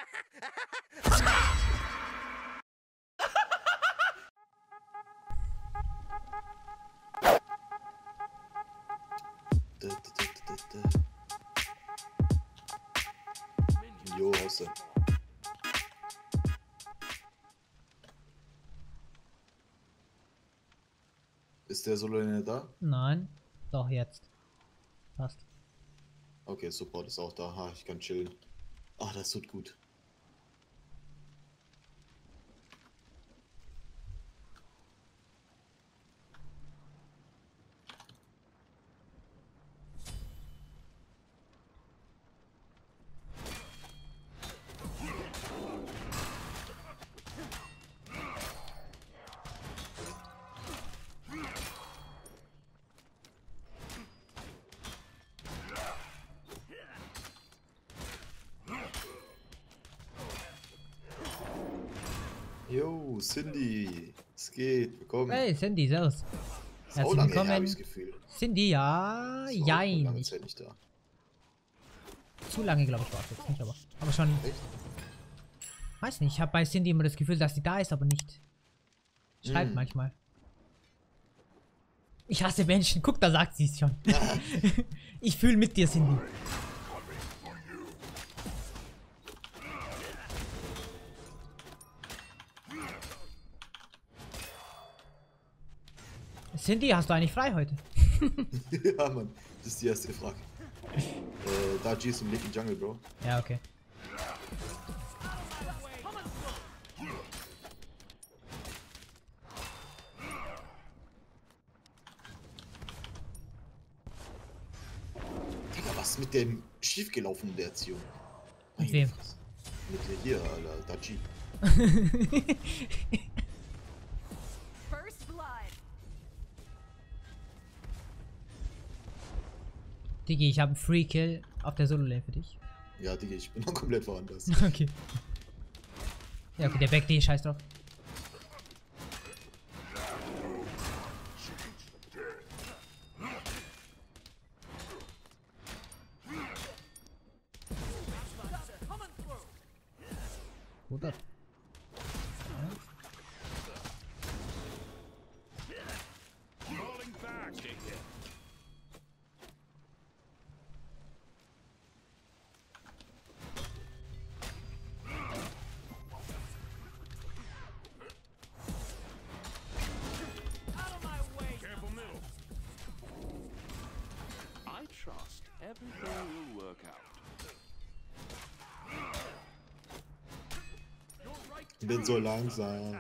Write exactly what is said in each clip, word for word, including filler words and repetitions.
Da, da, da, da, da. Jo, hast du. Ist der Solo da? Nein. Doch, jetzt. Passt. Okay, Support ist auch da. Ha, ich kann chillen. Ach, das tut gut. Jo, Cindy, es geht, willkommen. Hey, Cindy, servus. Ist auch Herzlich lange her, hab willkommen. ich's Gefühl. Cindy, ja, Ist auch jein. lange Zeit nicht da. Zu lange, glaube ich, war es jetzt nicht, aber, aber schon. Echt? Weiß nicht, ich habe bei Cindy immer das Gefühl, dass sie da ist, aber nicht. Schreibt Mm. manchmal. Ich hasse Menschen. Guck, da sagt sie es schon. Ich fühle mit dir, Cindy. Cindy, hast du eigentlich frei heute? Ja, Mann, das ist die erste Frage. äh, da G ist im linken Jungle, Bro. Ja, okay. Digga, was ist mit dem schiefgelaufen in der Erziehung? Mit Meine wem? Fresse. Mit der hier, Alter, da G. First blood. Digi, ich habe einen Free Kill auf der Solo-Lane für dich. Ja, Digga, ich bin noch komplett woanders. Okay. Ja, okay, der Back D, scheiß drauf. Oder? I trust everything will work out. Ich bin so langsam.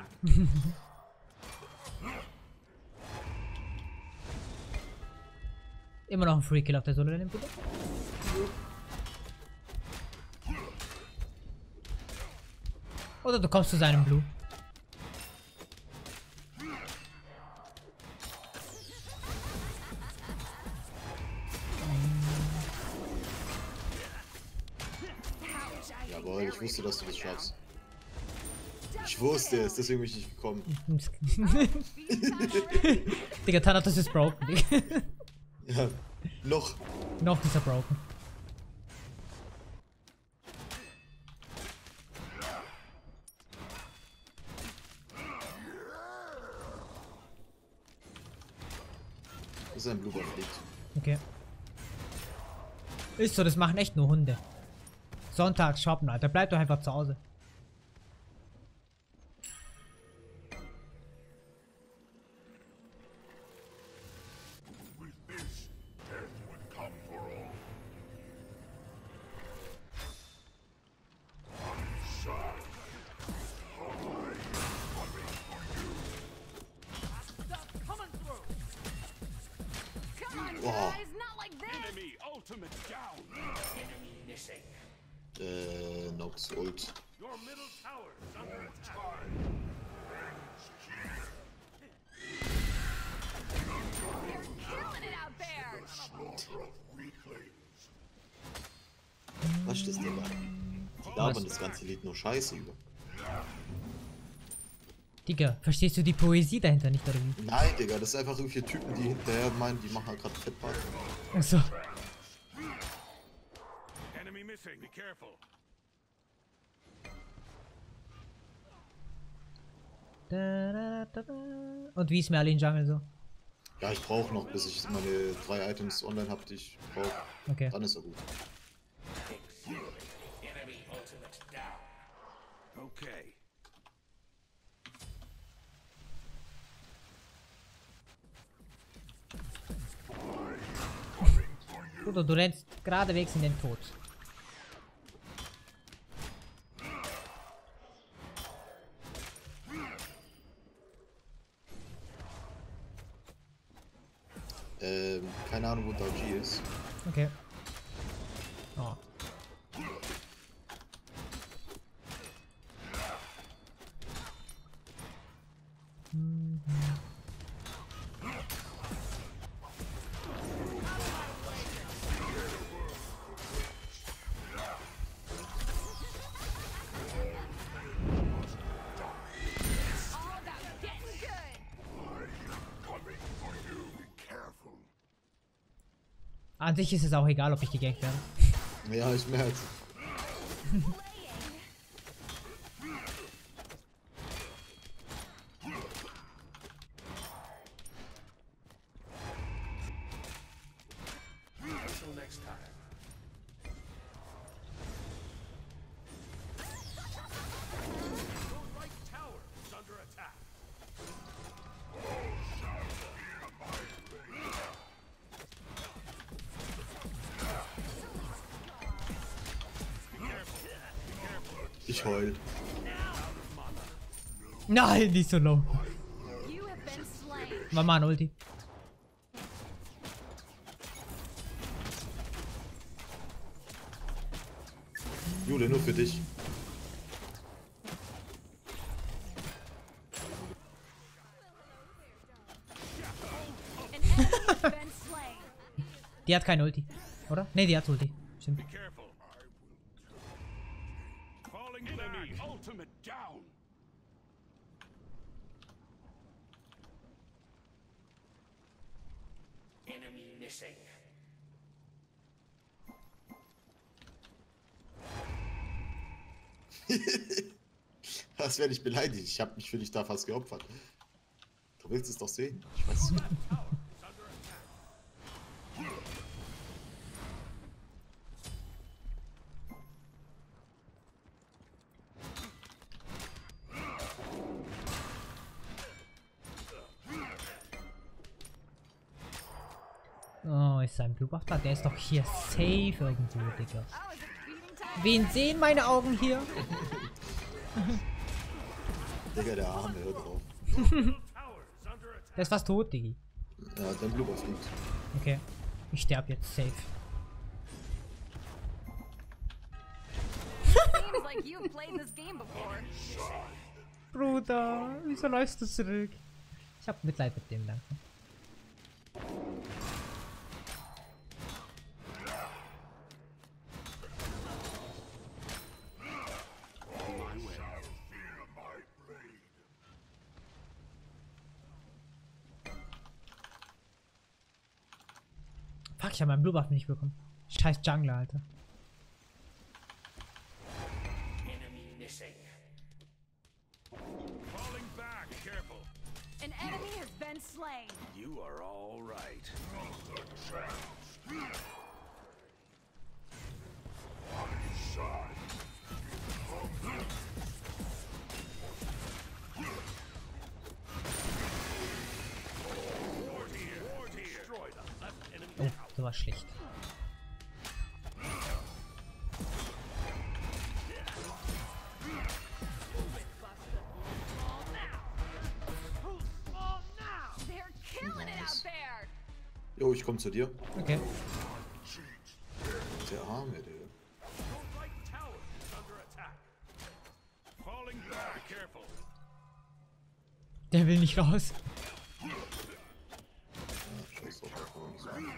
Immer noch ein Free Kill auf der Solo-Lane, bitte. Oder du kommst zu seinem Blue. Jawohl, ich wusste, dass du das schaffst. Ich wusste es, deswegen bin ich nicht gekommen. Digga, Thanatos ist broken. Digga. Ja, noch. Noch ist er broken. Das ist ein Blue fliegt. Okay. Ist so, das machen echt nur Hunde. Sonntag shoppen, Alter. Bleib doch einfach zu Hause. Boah. Guys, not like this. Enemy ultimate down. Enemy missing. Äh, Nox Ult. Your middle tower is under attack. Killing it out there. Was ist das denn da? Die labern das ganze Lied nur Scheiße über. Digga, verstehst du die Poesie dahinter nicht, oder wie? Nein, Digga, das ist einfach so vier Typen, die hinterher meinen, die machen halt gerade Fettparty. Achso. Enemy missing. Be careful. da, da. Und wie ist mir alle in Jungle so? Ja, ich brauche noch, bis ich meine drei Items online habe, die ich brauche. Okay. Dann ist er gut. Okay. Bruder, du rennst geradewegs in den Tod. Ähm, keine Ahnung, wo Dodgy ist. Okay. Oh. All about getting good. An sich ist es auch egal, ob ich gegankt werde. Ja, ich merke. Until next time. Your right tower is under attack. Ich heul. Nein, nicht so low. You have been slain. War mal ein Ulti. Jule, nur für dich. An enemy has been slain. Die hat kein Ulti. Oder? Ne, die hat Ulti. Stimmt. Be careful. Falling enemy ultimate down. Enemy missing. Das werde ich beleidigt. Ich habe mich für dich da fast geopfert. Du willst es doch sehen. Ich weiß. Oh, ist sein Blutbuff da? Der ist doch hier safe irgendwo, Digga. Oh, is it feeding time? Wen sehen meine Augen hier? Digga, der Arme, hör drauf. Tower is under attack. Der ist fast tot, Diggi. Ja, dein Blubber fliegt. Okay. Ich sterb jetzt safe. Seems like you've played this game before. Bruder, wieso läufst du zurück? Ich hab Mitleid mit dem, danke. Fuck, ich hab meinen Blue-Buff nicht bekommen. Scheiß Jungler, Alter. Enemy missing. Falling back. Careful. An enemy has been slain. You are all right. Ward here. Ward here. Destroy the left enemy Oh, tower. das war schlecht. They're killing it out there. Jo, ich komm zu dir. Okay. Der Arme, Digga. Your right tower is under attack. Falling back. Careful. Der will nicht raus. Ja, scheiß drauf, da kann man nichts machen.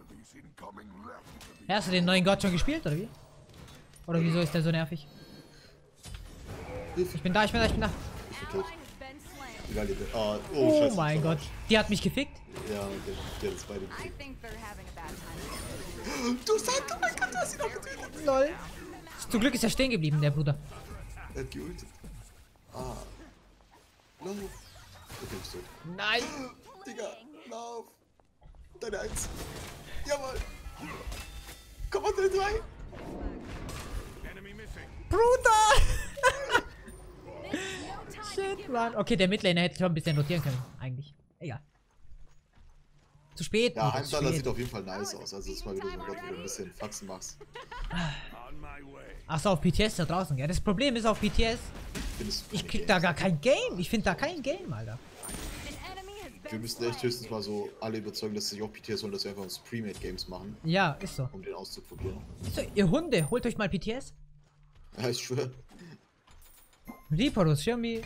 Ja, hast du den neuen Gott schon gespielt, oder wie? Oder wieso ist der so nervig? Ich bin da, ich bin da, ich bin da. Ich bin tot. Ally has been slain. Egal, Digga. Ah, oh, Oh scheiße. mein Gott. Die hat mich gefickt. Ja, der, der ist beide. I think they're having a bad time. Du sagst, oh mein Gott, du hast ihn auch getötet. Lol. Zum Glück ist er stehen geblieben, der Bruder. Er hat geultet. Ah. No. Okay, bist du. Nein! Digga, lauf! Deine Eins. Jawohl! Komm mal, deine Drei! Enemy missing. Bruder! No time to Shit, give Mann. Okay, der Midlaner hätte schon ein bisschen rotieren können, eigentlich. Egal. Zu spät. Ja, Bruder, zu Heimsaler spät. sieht auf jeden Fall nice aus. Also, das ist mal wieder so ein Gott, wo du ein bisschen Faxen machst. On my way. Achso, auf P T S da draußen, ja. Das Problem ist auf P T S, Findest du ich keine krieg da Games? gar kein Game. Ich finde da kein Game, Alter. an enemy has Wir been müssen echt slain. höchstens mal so alle überzeugen, dass sie sich auch P T S holen, dass wir einfach uns Pre-Made-Games machen, Ja, ist so. um den auszuprobieren. So, ihr Hunde, holt euch mal P T S. Ja, ich schwöre. Reporus, Schirmi.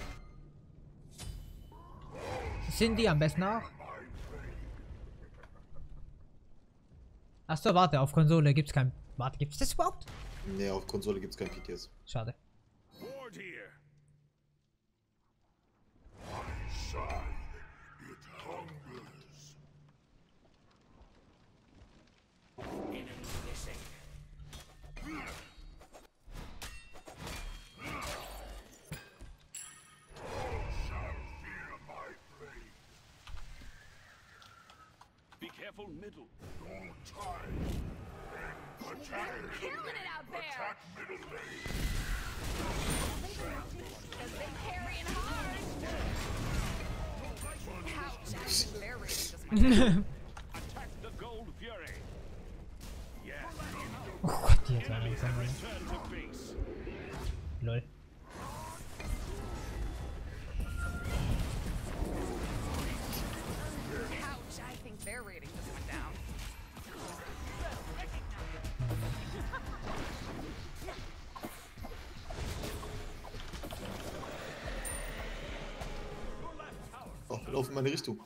Cindy am besten auch. Achso, warte, auf Konsole gibt's kein. Warte, gibt's das überhaupt? Nee, auf Konsole gibt's kein P T S. Schade. Ward here. Be careful, middle. Killing it out there. Because they carrying hard. Ouch, I think their rating just went Attack the gold fury. Yes. Oh Gott, die jetzt langsam. Return to base. Lol. Ouch, I think their rating just went down. Oh, lauf in meine Richtung.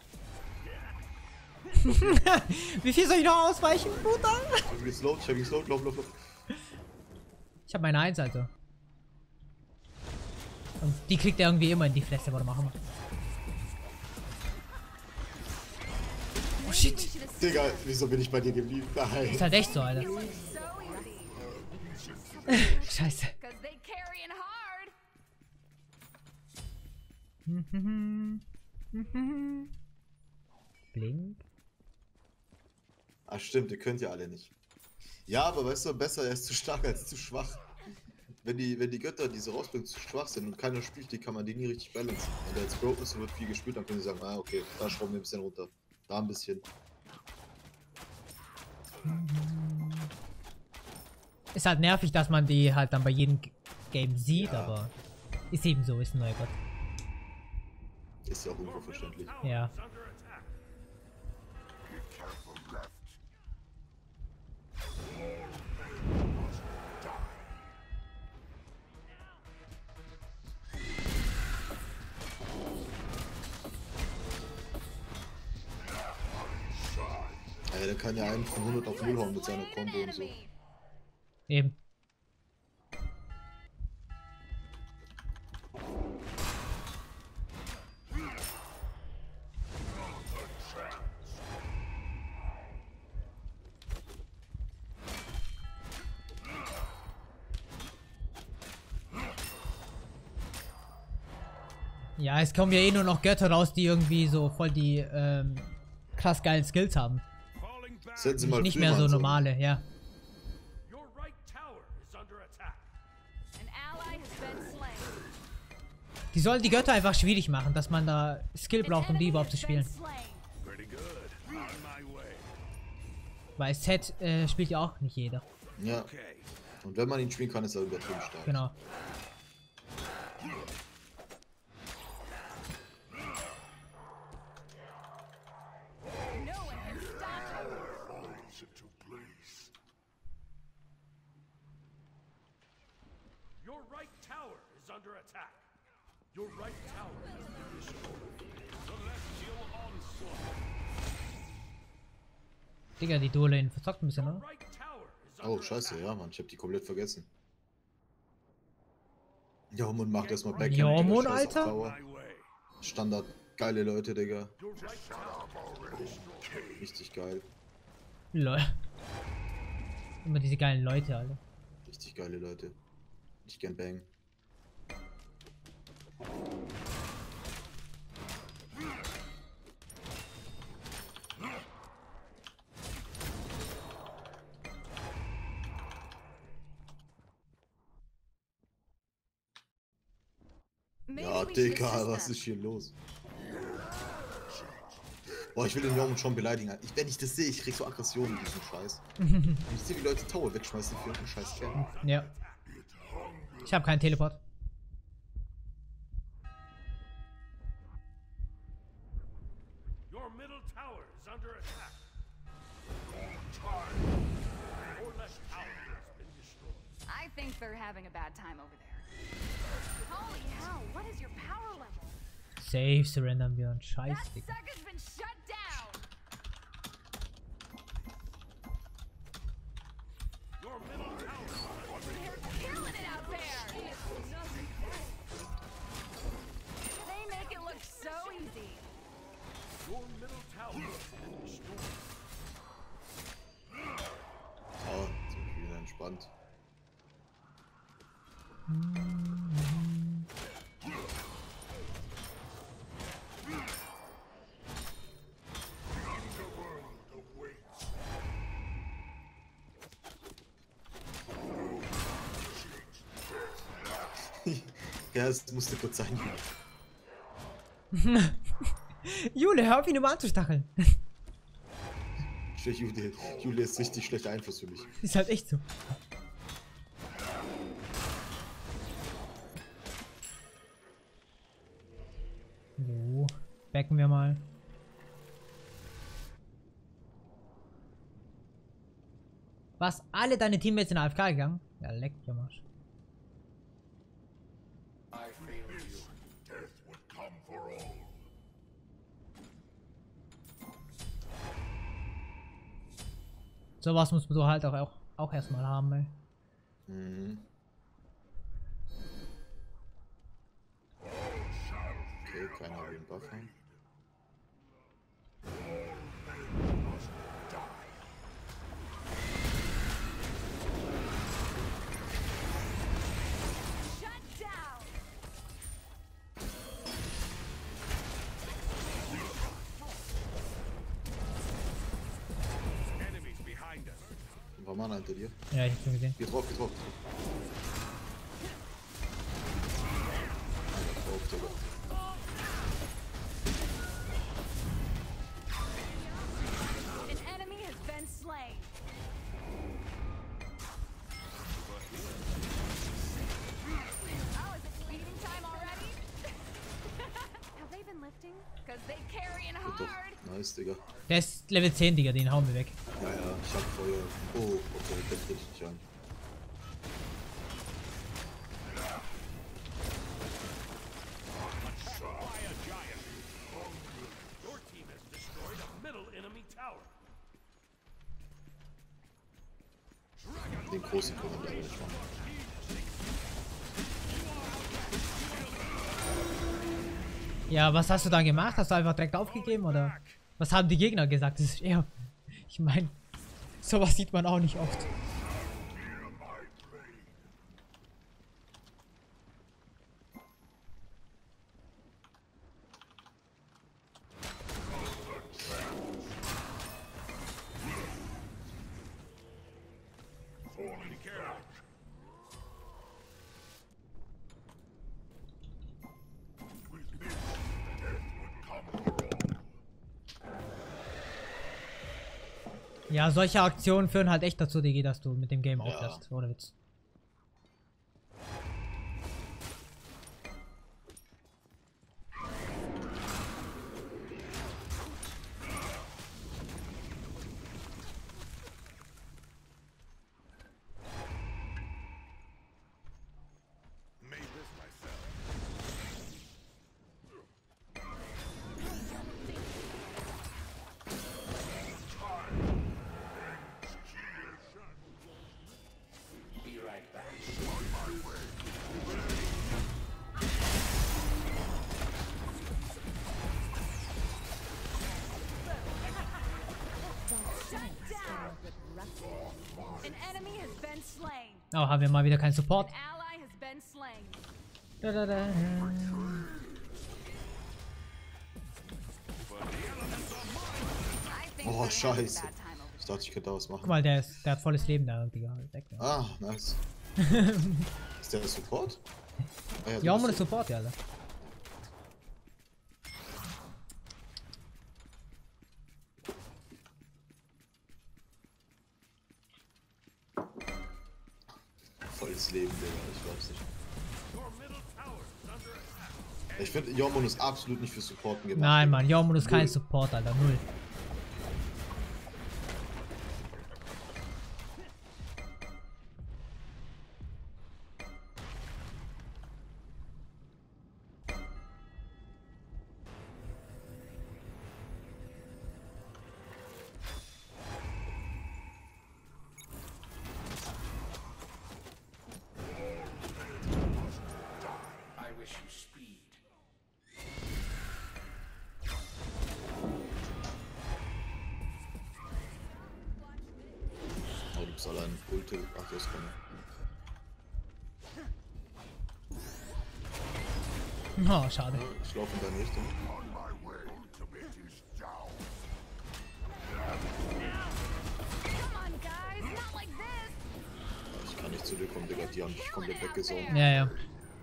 Wie viel soll ich noch ausweichen, Bruder? Ich hab ihn geslowt, ich hab ihn geslowt, lauf, lauf, lauf. Ich hab meine Eins, also. Und die kriegt er irgendwie immer in die Fresse, was machen wir? Oh shit. We should have Digga, wieso bin ich bei dir geblieben? Nein. Ist halt echt so, Alter. so easy. Scheiße. Because they carrying hard. Blink. Ah, stimmt, ihr könnt ja alle nicht. Ja, aber weißt du, besser, er ist zu stark als zu schwach. Wenn die, wenn die Götter, die so rausbringen, zu schwach sind und keiner spielt, die kann man die nie richtig balancen. Wenn der jetzt broken ist und wird viel gespielt, dann können sie sagen, ah, okay, da schrauben wir ein bisschen runter. Da ein bisschen. Ist halt nervig, dass man die halt dann bei jedem G- Game sieht, ja. Aber ist eben so, ist ein neuer Gott. Ist ja auch irgendwo verständlich. Ja. Is under attack. Ja, der kann ja einen von hundert auf null hauen mit seiner Slain an Combo und so. enemy. Eben. Ja, es kommen ja eh nur noch Götter raus, die irgendwie so voll die ähm, krass geilen Skills haben. Falling back. Setzen Sie Nicht, mal nicht mehr so Frühmann normale, ja. Your right tower is under attack. An ally has been slain. Die sollen die Götter einfach schwierig machen, dass man da Skill An braucht, um die enemy überhaupt zu has been spielen. slain. Pretty good. On my way. Weil Set äh, spielt ja auch nicht jeder. Ja, Okay. und wenn man ihn spielen kann, ist er übertrieben stark. Genau. No one can stop him. Your right tower is under attack. Your right tower has been destroyed. Celestial onslaught. Digga, die Duo-Lane verzockt ein bisschen, Your oder? right tower is Oh, under scheiße, attack. ja, Mann, ich hab die komplett vergessen. Jormund macht erstmal Backhand. Jormund, Digga, scheiß auf Alter? Tower. My way. Standard, geile Leute, Digga. Your right tower is destroyed. Richtig geil. Lol. Immer diese geilen Leute, Alter. Richtig geile Leute. Ich gern Bang. Maybe Ja, we should Digga, assist was them. ist hier los? Boah, ich will den Norman schon beleidigen. Ich, wenn ich das sehe, ich krieg so Aggressionen in diesem Scheiß. Und ich sehe, wie Leute Tower wegschmeißen für einen scheiß Kerl. Ja. Ich habe keinen Teleport. Your middle tower is under attack. Your left tower has been destroyed. I think they're having a bad time over there. Holy hell, what is your power level? Safe surrendern wir und That Scheiß, Digga. sucker's been shut down. Your middle tower They're killing it out there. They make it look so easy. Your middle tower has been destroyed. Oh, sind wir wieder entspannt. Ja, es musste kurz sein. Jule, hör auf ihn immer anzustacheln. Julia, Julia ist richtig schlecht Einfluss für mich. Ist halt echt so. So, backen wir mal. Was? Alle deine Teammates in A F K gegangen? Ja, leck ja mal. Sowas muss man so halt auch, auch, auch erstmal haben, ey. Mhm. Okay, keiner will den Buff haben. Shut down. Enemies behind us. Ein paar Mann hinter dir. Ja, ich hab schon gesehen. Geh drauf, geh drauf. Drauf, Digga. An enemy has been slain. Oh, is it bleeding time already? Have they been lifting? Cause they carrying Gut doch. hard. Nice, Digga. Der ist Level zehn, Digga, den hauen wir weg. Ja, ja, ich hab Feuer. Oh, okay, der tritt nicht an. By a giant. Your team has destroyed a middle enemy tower. Den großen können wir leider nicht machen. Ja, was hast du dann gemacht? Hast du einfach direkt aufgegeben oder? Was haben die Gegner gesagt? Das ist eher. Ich meine, sowas sieht man auch nicht oft. Be careful. Ja, solche Aktionen führen halt echt dazu, Digi, dass du mit dem Game aufhörst. Ohne Witz. Made this myself. An enemy has been slain. Oh, haben wir mal wieder keinen Support. An ally has been slain. Da, da, da. I think Oh, they're having a scheiße. bad time over Ich dachte, ich könnte da was Guck machen. mal, der, ist, der hat volles Leben da, Digga. Weg, ja. Ah, nice. Ist der Support? Ah, Ja, du ohne bist Support, ja, Alter. Ich finde, Jormund ist absolut nicht für Supporten gemacht. Nein, Mann, Jormund ist kein Support, Alter. Null. Oh, du bist allein Ulte. Ach, das kann Oh, schade. ja, ich laufe in deine Richtung. Come on, guys, not like this. Ich kann nicht zu dir kommen, Digga. Die haben dich komplett weggesaugt. Ja, ja.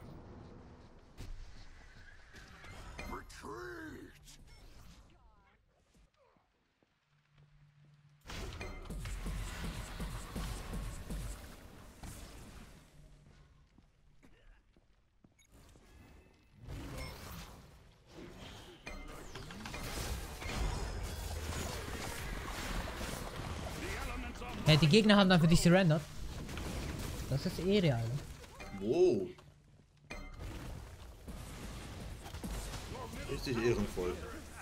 Hey, die Gegner haben dann für dich surrendert. Das ist Ehre, Alter. Wow. Richtig ehrenvoll.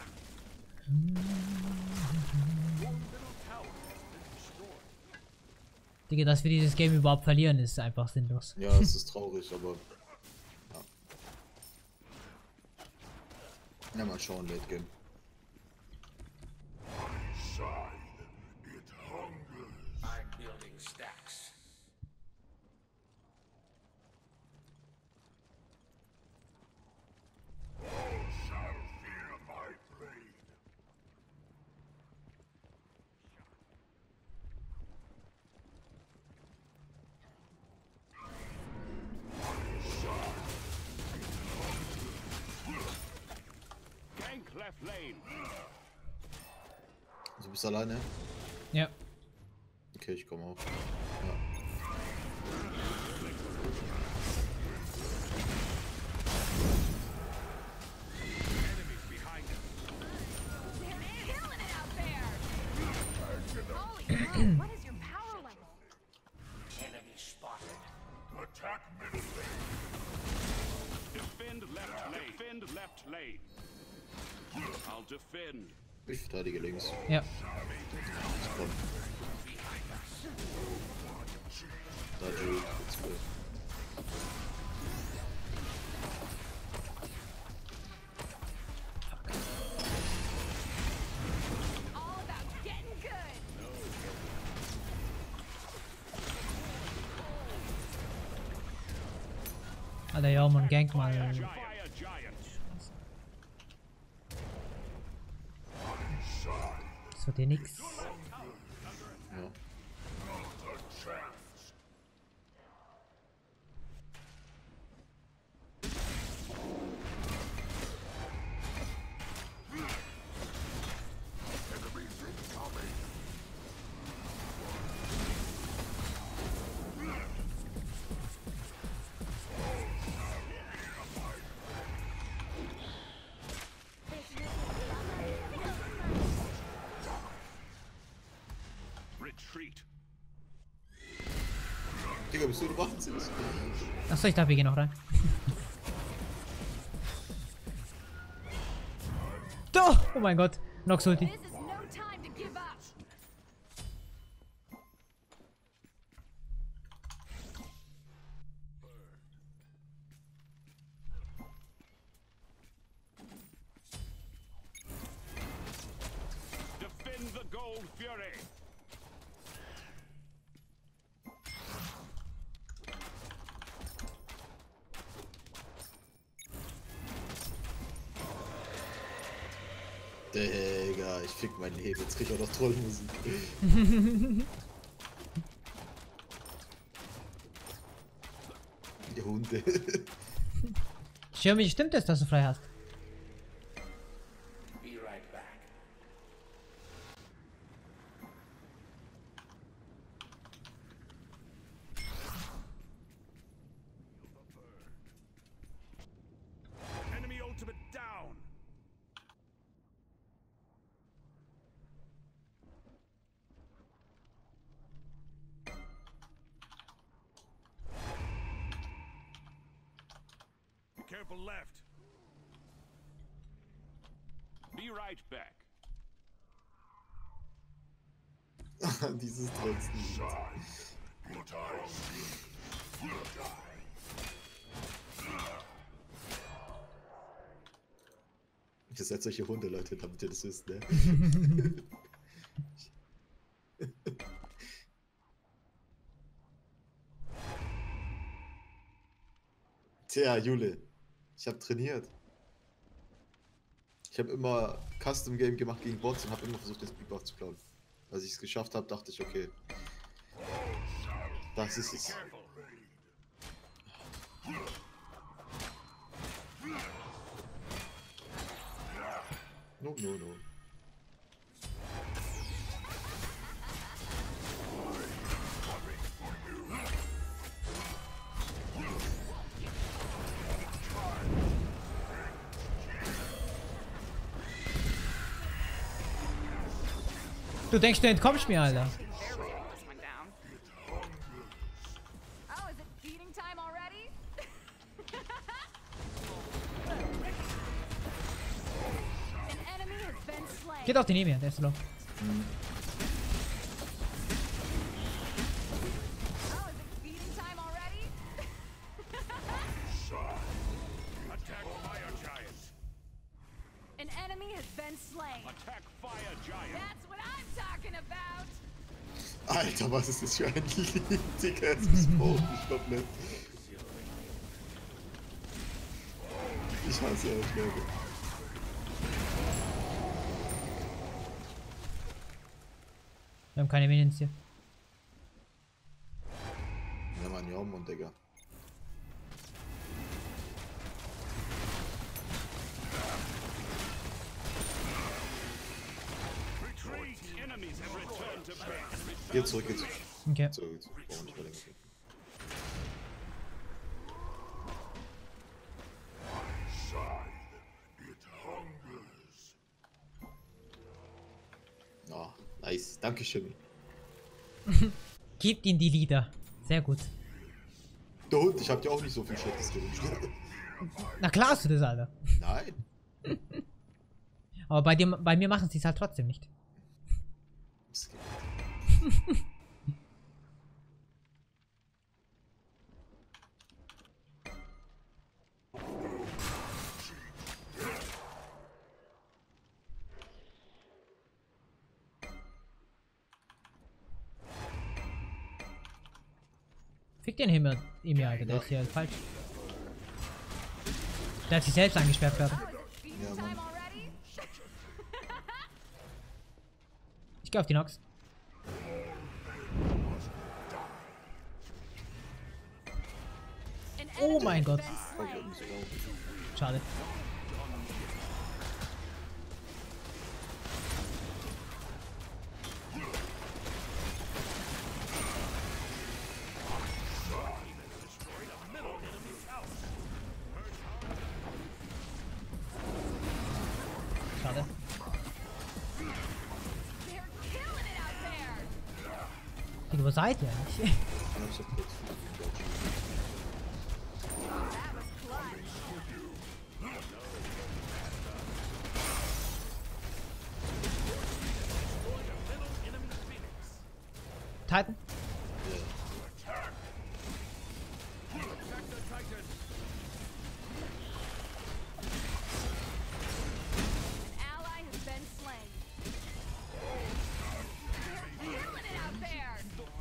Digga, dass wir dieses Game überhaupt verlieren, ist einfach sinnlos. Ja, es ist traurig, aber. Ja. Ja, mal schauen, Late Game. I'm building stacks. Gank left lane. Du bist alleine? Ja. Okay, ich komme auch. Ja. Enemies behind him. They're killing it out there. Holy cow, what is your power level? Enemy spotted. Attack middle lane. Defend left lane. Defend left lane. I'll defend. Ich verteidige links. Ja. Komm. Da, Jill. Let's go. All about getting good. Alter, ja, man, gank mal. Fire giant. Das wird hier nix. Ja. Retreat. Digga, bist du wahnsinnig? Achso, ich dachte, wir gehen noch rein. Doch! Oh mein Gott. Nox Ulti. This is no time to give up. Defend the gold fury. Digga, ich fick mein Leben. Jetzt krieg ich auch noch Trollmusik. Die Hunde. Schirmi, stimmt es, dass du frei hast? Be right back. Enemy ult careful left. Be right back. Dieses trotzdem. Ihr seid solche Hunde, Leute, damit ihr das wisst, ne? Tja, Jule, ich habe trainiert. Ich habe immer Custom Game gemacht gegen Bots und habe immer versucht, den Speedbuff zu klauen. Als ich es geschafft habe, dachte ich, okay, das ist es. No, no, no. Du denkst, du entkommst mir, Alter. Oh, is it feeding time already? An enemy has been slain. Geht auf den Emir, der ist low. Oh, is it feeding time already? Attack fire giant. An enemy has been slain. Attack fire giant. That's what I'm talking about. Alter, was ist das für ein Lied, Digga? Es ist komisch, komplett. Ich hasse euch, Leute. Wir haben keine Minions hier. Ja, Mann, ja, Mann, Digga. Retreat. Enemies have returned to base. Geh zurück, geh zurück. Okay. So, jetzt brauchen wir nicht mehr länger kämpfen. Oh, nice. Dankeschön. Gebt ihm die Lieder. Sehr gut. Der Hund, ich hab dir auch nicht so viel Schlechtes gewünscht. Na klar hast du das, Alter. Nein. Aber bei dir, bei mir machen sie es halt trotzdem nicht. Das geht. Fick den Himmel, Emir, Alter, der ist hier falsch. Der hat sich selbst eingesperrt gerade. Oh, is it feeding Yeah, time man. already? Ich geh auf die Nox. An Oh enemy mein has Gott. been Oh, ich slain. hab nicht so laut. Schade. Schade. They're killing it out there. Digga, wo seid ihr eigentlich? Ja, ich hab kurz viel Dodge. That was clutch. Titan? An ally has been slain. They're killing it out there.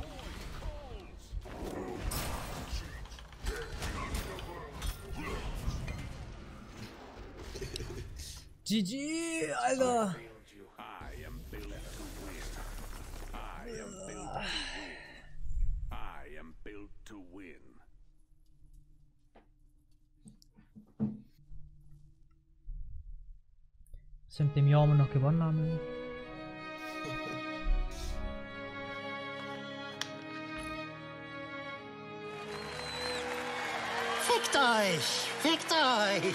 G G, Alter. I am built to win. I am built to win. I am built to win. Sind dem Jahr wir noch gewonnen haben. Fickt euch! Fickt euch!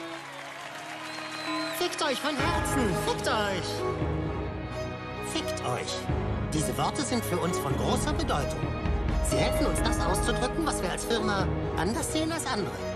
Fickt euch von Herzen! Fickt euch! Fickt euch! Diese Worte sind für uns von großer Bedeutung. Sie helfen uns, das auszudrücken, was wir als Firma anders sehen als andere.